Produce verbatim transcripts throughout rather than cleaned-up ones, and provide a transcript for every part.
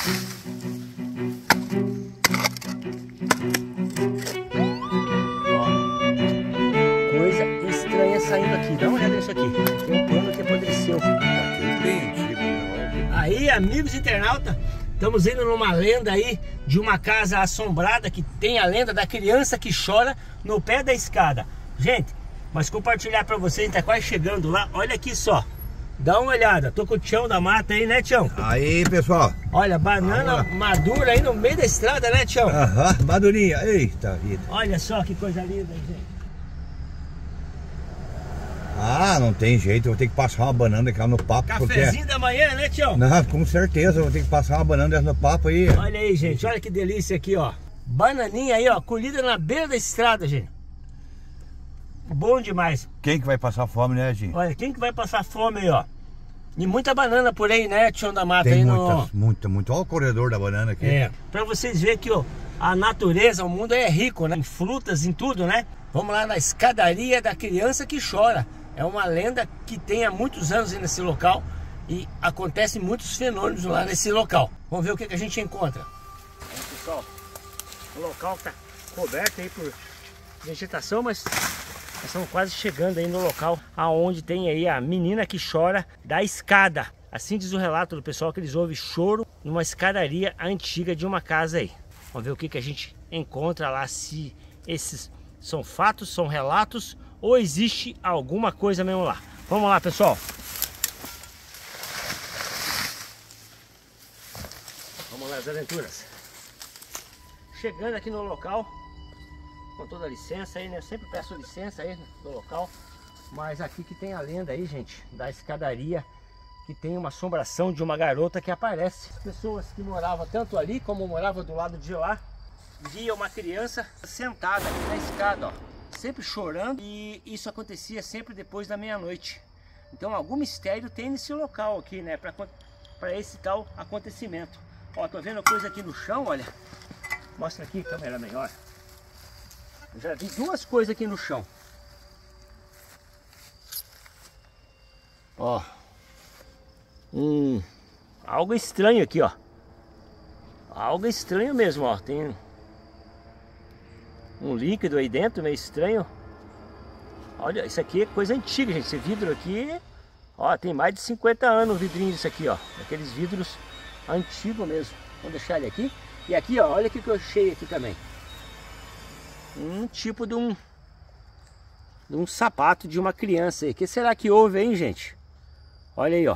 Coisa estranha saindo aqui. Dá uma olhada nisso aqui. Tem um pano que apodreceu. Aqui bem antigo, né? Aí, amigos internautas, estamos indo numa lenda aí de uma casa assombrada que tem a lenda da criança que chora no pé da escada. Gente, mas compartilhar pra vocês, tá quase chegando lá. Olha aqui só. Dá uma olhada. Tô com o Tião da mata aí, né, Tião? Aí, pessoal. Olha, banana madura aí no meio da estrada, né, Tião? Aham, madurinha. Eita vida. Olha só que coisa linda, gente. Ah, não tem jeito, eu vou ter que passar uma banana aqui no papo. Cafezinho porque... da manhã, né, Tião? Não, com certeza, eu vou ter que passar uma banana dessa no papo aí. Olha aí, gente, olha que delícia aqui, ó. Bananinha aí, ó, colhida na beira da estrada, gente. Bom demais. Quem que vai passar fome, né, gente? Olha, quem que vai passar fome aí, ó? E muita banana por aí, né, Tião da Mata? Tem aí muitas, no... muita, muito. Olha o corredor da banana aqui. É, pra vocês verem que, ó, a natureza, o mundo é rico, né? Em frutas, em tudo, né? Vamos lá na escadaria da criança que chora. É uma lenda que tem há muitos anos aí nesse local e acontecem muitos fenômenos lá nesse local. Vamos ver o que, que a gente encontra. Olha, pessoal, o local está coberto aí por vegetação, mas nós estamos quase chegando aí no local aonde tem aí a menina que chora da escada. Assim diz o relato do pessoal que eles ouvem choro numa escadaria antiga de uma casa aí. Vamos ver o que, que a gente encontra lá, se esses são fatos, são relatos ou existe alguma coisa mesmo lá. Vamos lá, pessoal. Vamos lá, as aventuras. Chegando aqui no local, com toda a licença aí, né? Eu sempre peço licença aí no local. Mas aqui que tem a lenda aí, gente, da escadaria, que tem uma assombração de uma garota que aparece. As pessoas que moravam tanto ali como moravam do lado de lá, via uma criança sentada aqui na escada, ó, sempre chorando, e isso acontecia sempre depois da meia-noite. Então algum mistério tem nesse local aqui, né, para esse tal acontecimento. Ó, tô vendo coisa aqui no chão, olha. Mostra aqui, câmera melhor. Eu já vi duas coisas aqui no chão. Ó. Hum, algo estranho aqui, ó. Algo estranho mesmo, ó. Tem um líquido aí dentro, meio estranho. Olha, isso aqui é coisa antiga, gente. Esse vidro aqui, ó, tem mais de cinquenta anos o vidrinho disso aqui, ó. Aqueles vidros antigos mesmo. Vamos deixar ele aqui. E aqui, ó, olha o que eu achei aqui também. Um tipo de um de um sapato de uma criança aí. O que será que houve aí, gente? Olha aí, ó.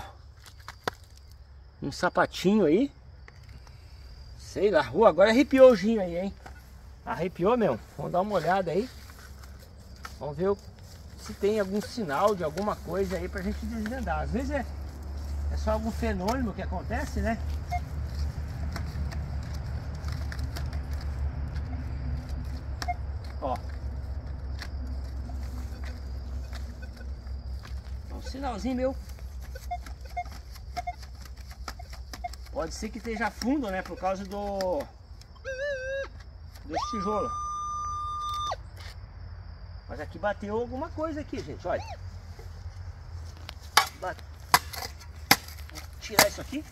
Um sapatinho aí. Sei lá. Uh, agora arrepiou o ginho aí, hein? Arrepiou mesmo. Vamos dar uma olhada aí. Vamos ver se tem algum sinal de alguma coisa aí pra gente desvendar. Às vezes é, é só algum fenômeno que acontece, né? Ó. É um sinalzinho meu. Pode ser que esteja fundo, né? Por causa do... desse tijolo. Mas aqui bateu alguma coisa aqui, gente, olha. Bate... Vou tirar isso aqui.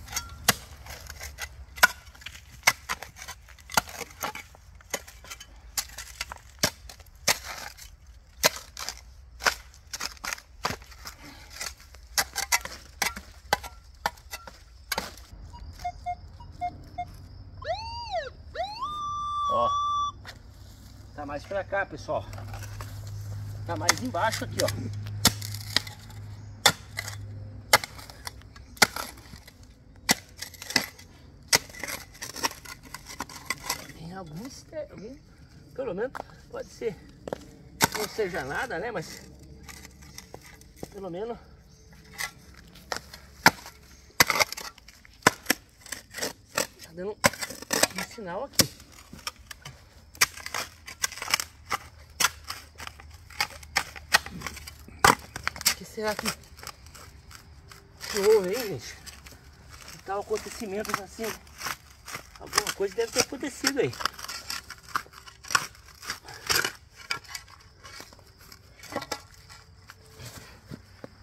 Ó, tá mais pra cá, pessoal. Tá mais embaixo aqui, ó. Tem algum mistério, algum... pelo menos pode ser, não seja nada, né? Mas pelo menos tá dando um sinal aqui. O que será que, que houve aí, gente? Que tal acontecimentos assim? Alguma coisa deve ter acontecido aí.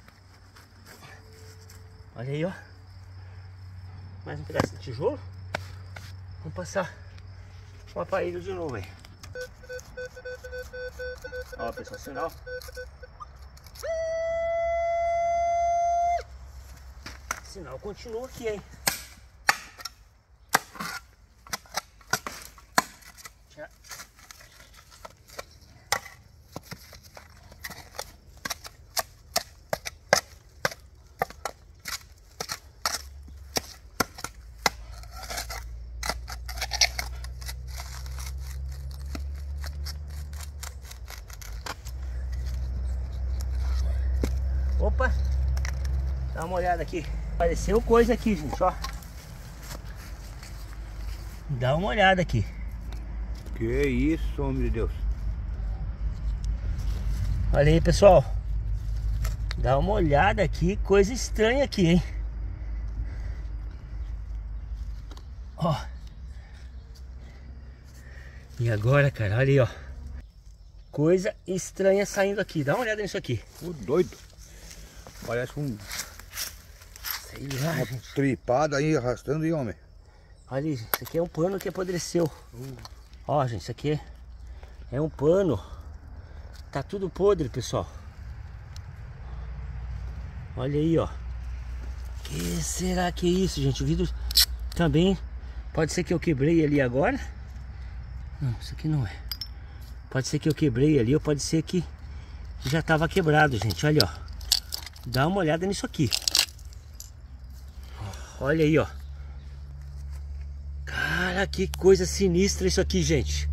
Olha aí, ó. Mais um pedaço de tijolo. Vamos passar o aparelho de novo aí. Ó, pessoal, sinal. Sinal continua aqui, hein? Já. Opa, dá uma olhada aqui. Apareceu coisa aqui, gente, ó. Dá uma olhada aqui. Que isso, homem de Deus. Olha aí, pessoal. Dá uma olhada aqui, coisa estranha aqui, hein. Ó. E agora, cara, olha aí, ó. Coisa estranha saindo aqui. Dá uma olhada nisso aqui. O doido. Parece um... Sei lá, uma gente. tripada aí arrastando aí, homem. Olha, isso aqui é um pano que apodreceu. Uh. Ó, gente, isso aqui é um pano. Tá tudo podre, pessoal. Olha aí, ó. Que será que é isso, gente? O vidro também pode ser que eu quebrei ali agora. Não, isso aqui não é. Pode ser que eu quebrei ali, ou pode ser que já tava quebrado, gente. Olha, ó. Dá uma olhada nisso aqui. Olha aí, ó. Cara, que coisa sinistra isso aqui, gente.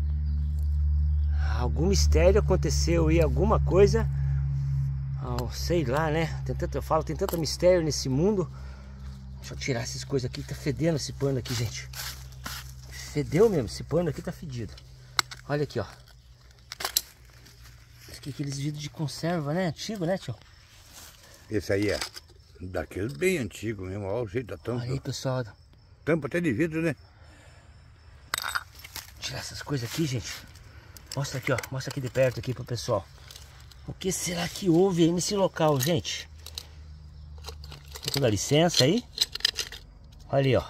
Algum mistério aconteceu aí, alguma coisa. Oh, sei lá, né? Tem tanto, eu falo, tem tanto mistério nesse mundo. Deixa eu tirar essas coisas aqui. Tá fedendo esse pano aqui, gente. Fedeu mesmo, esse pano aqui tá fedido. Olha aqui, ó. Isso aqui é aqueles vidros de conserva, né? Antigo, né, tio? Esse aí é daqueles bem antigos mesmo, olha o jeito da tampa. Olha aí, pessoal. Tampa até de vidro, né? Tirar essas coisas aqui, gente. Mostra aqui, ó. Mostra aqui de perto aqui pro pessoal. O que será que houve aí nesse local, gente? Vou dar licença aí. Olha aí, ó.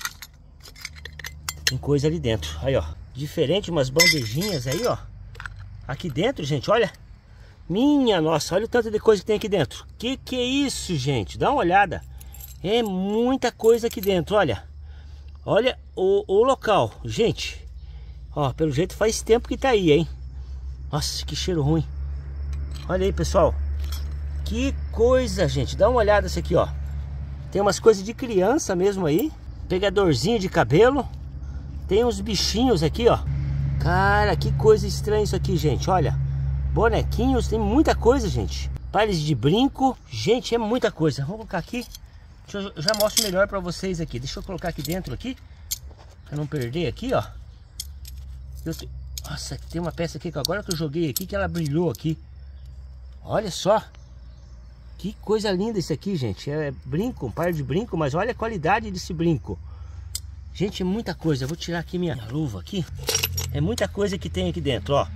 Tem coisa ali dentro. Aí, ó. Diferente, umas bandejinhas aí, ó. Aqui dentro, gente, olha. Minha nossa, olha o tanto de coisa que tem aqui dentro. Que que é isso, gente? Dá uma olhada. É muita coisa aqui dentro, olha. Olha o, o local, gente. Ó, pelo jeito faz tempo que tá aí, hein. Nossa, que cheiro ruim. Olha aí, pessoal. Que coisa, gente. Dá uma olhada isso aqui, ó. Tem umas coisas de criança mesmo aí. Pegadorzinho de cabelo. Tem uns bichinhos aqui, ó. Cara, que coisa estranha isso aqui, gente. Olha. Bonequinhos, tem muita coisa, gente. Pares de brinco. Gente, é muita coisa. Vamos colocar aqui. Deixa eu, eu já mostro melhor pra vocês aqui. Deixa eu colocar aqui dentro aqui. Pra não perder aqui, ó. Eu te... Nossa, tem uma peça aqui que agora que eu joguei aqui que ela brilhou aqui. Olha só. Que coisa linda isso aqui, gente. É brinco, um par de brinco, mas olha a qualidade desse brinco. Gente, é muita coisa. Eu vou tirar aqui minha luva aqui. É muita coisa que tem aqui dentro, ó.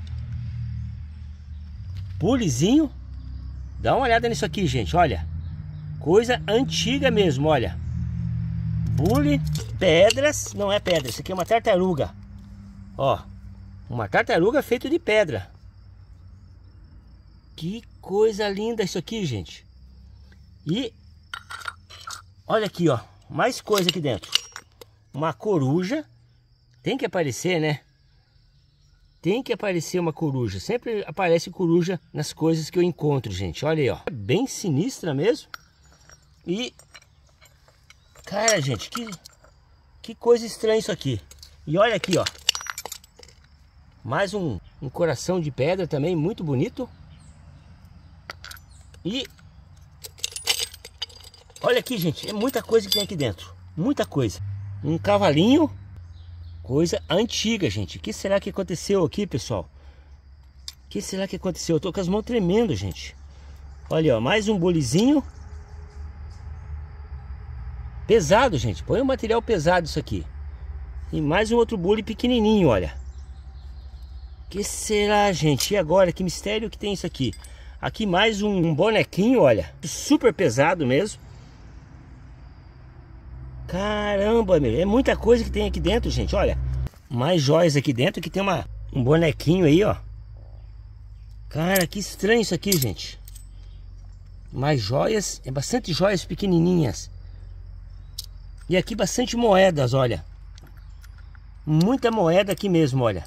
Pulizinho. Dá uma olhada nisso aqui, gente, olha. Coisa antiga mesmo, olha. Bule, pedras. Não é pedra, isso aqui é uma tartaruga. Ó, uma tartaruga feita de pedra. Que coisa linda isso aqui, gente. E olha aqui, ó. Mais coisa aqui dentro. Uma coruja. Tem que aparecer, né? Tem que aparecer uma coruja. Sempre aparece coruja nas coisas que eu encontro, gente. Olha aí, ó. É bem sinistra mesmo. E... cara, gente, que... que coisa estranha isso aqui. E olha aqui, ó. Mais um, um coração de pedra também, muito bonito. E... olha aqui, gente. É muita coisa que tem aqui dentro. Muita coisa. Um cavalinho... coisa antiga, gente. O que será que aconteceu aqui, pessoal? O que será que aconteceu? Eu tô com as mãos tremendo, gente. Olha, ó, mais um bolezinho. Pesado, gente. Põe um material pesado isso aqui. E mais um outro bule pequenininho, olha. O que será, gente? E agora? Que mistério que tem isso aqui? Aqui mais um bonequinho, olha. Super pesado mesmo. Caramba, meu, é muita coisa que tem aqui dentro, gente, olha. Mais joias aqui dentro, que tem uma, um bonequinho aí, ó. Cara, que estranho isso aqui, gente. Mais joias, é bastante joias pequenininhas. E aqui bastante moedas, olha. Muita moeda aqui mesmo, olha.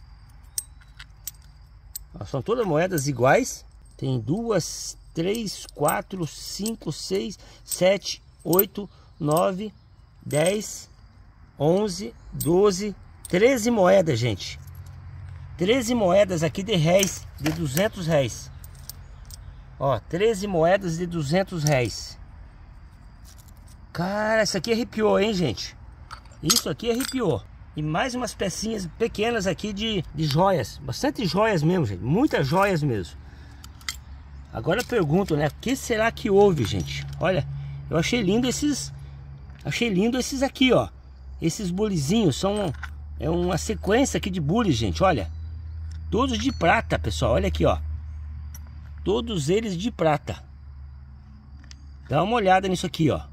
São todas moedas iguais. Tem duas, três, quatro, cinco, seis, sete, oito, nove, dez, onze, doze, treze moedas, gente. treze moedas aqui de réis, de duzentos réis. Ó, treze moedas de duzentos réis. Cara, isso aqui arrepiou, hein, gente? Isso aqui arrepiou. E mais umas pecinhas pequenas aqui de, de joias. Bastante joias mesmo, gente. Muitas joias mesmo. Agora eu pergunto, né? O que será que houve, gente? Olha, eu achei lindo esses... Achei lindo esses aqui, ó. Esses bulizinhos. São... É uma sequência aqui de bules, gente. Olha. Todos de prata, pessoal. Olha aqui, ó. Todos eles de prata. Dá uma olhada nisso aqui, ó.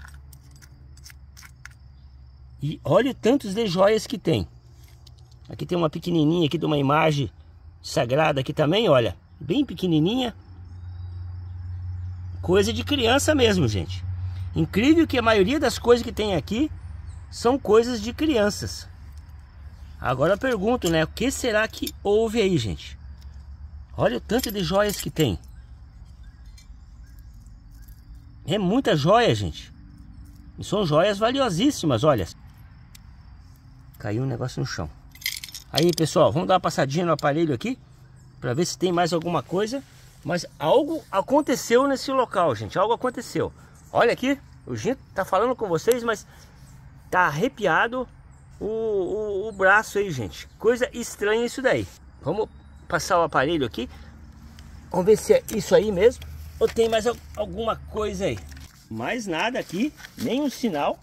E olha o tantos de joias que tem. Aqui tem uma pequenininha aqui de uma imagem sagrada aqui também, olha. Bem pequenininha. Coisa de criança mesmo, gente. Incrível que a maioria das coisas que tem aqui são coisas de crianças. Agora eu pergunto, né? O que será que houve aí, gente? Olha o tanto de joias que tem. É muita joia, gente. E são joias valiosíssimas, olha. Caiu um negócio no chão. Aí, pessoal, vamos dar uma passadinha no aparelho aqui para ver se tem mais alguma coisa. Mas algo aconteceu nesse local, gente. Algo aconteceu. Olha aqui, o Ginto tá falando com vocês, mas tá arrepiado o, o, o braço aí, gente. Coisa estranha isso daí. Vamos passar o aparelho aqui. Vamos ver se é isso aí mesmo ou tem mais alguma coisa aí. Mais nada aqui, nenhum sinal.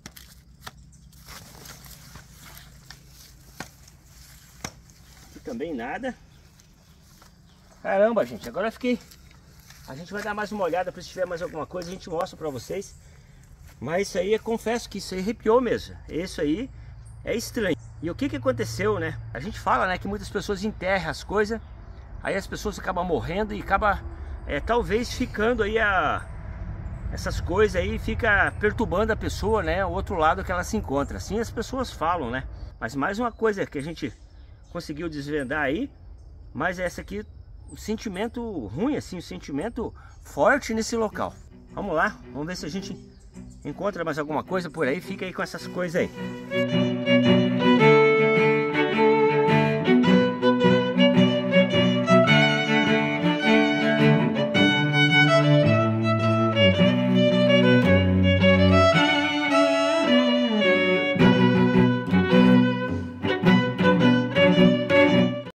Aqui também nada. Caramba, gente, agora eu fiquei... A gente vai dar mais uma olhada para se tiver mais alguma coisa, a gente mostra para vocês. Mas isso aí, eu confesso que isso aí arrepiou mesmo. Isso aí é estranho. E o que que aconteceu, né? A gente fala, né, que muitas pessoas enterram as coisas, aí as pessoas acabam morrendo e acabam, é, talvez, ficando aí a... Essas coisas aí fica perturbando a pessoa, né? O outro lado que ela se encontra. Assim as pessoas falam, né? Mas mais uma coisa que a gente conseguiu desvendar aí. Mas essa aqui, o sentimento ruim, assim, o sentimento forte nesse local. Vamos lá, vamos ver se a gente encontra mais alguma coisa por aí. Fica aí com essas coisas aí.